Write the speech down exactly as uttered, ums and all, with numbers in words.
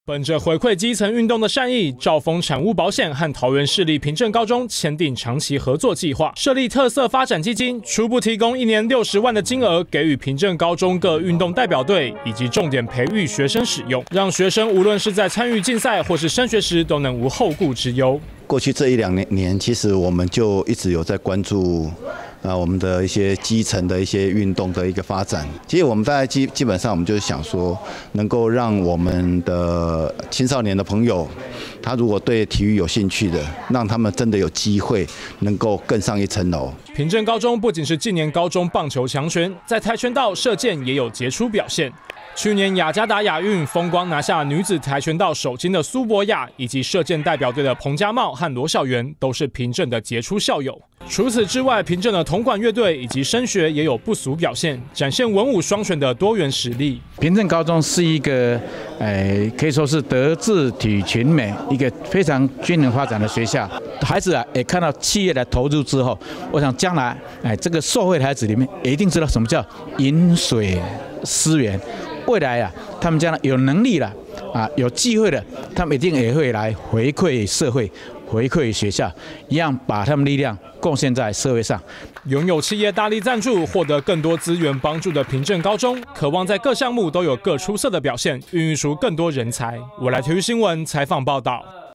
本着回馈基层运动的善意，兆丰产物保险和桃园市立平镇高中签订长期合作计划，设立特色发展基金，初步提供一年六十万的金额，给予平镇高中各运动代表队以及重点培育学生使用，让学生无论是在参与竞赛或是升学时，都能无后顾之忧。 过去这一两年年，其实我们就一直有在关注。啊，我们的一些基层的一些运动的一个发展，其实我们大概基基本上我们就是想说，能够让我们的青少年的朋友，他如果对体育有兴趣的，让他们真的有机会能够更上一层楼。 平镇高中不仅是近年高中棒球强权，在跆拳道、射箭也有杰出表现。去年雅加达亚运风光拿下女子跆拳道首金的苏博雅，以及射箭代表队的彭家茂和罗小媛，都是平镇的杰出校友。除此之外，平镇的铜管乐队以及升学也有不俗表现，展现文武双全的多元实力。 平镇高中是一个，呃，可以说是德智体群美一个非常均衡发展的学校。孩子啊，也看到企业的投入之后，我想将来，哎，这个社会的孩子里面也一定知道什么叫饮水思源。未来啊，他们将来有能力了啊，有机会了，他们一定也会来回馈社会、回馈学校，一样把他们力量贡献在社会上。 拥有企业大力赞助、获得更多资源帮助的平镇高中，渴望在各项目都有各出色的表现，孕育出更多人才。我来体育新闻采访报道。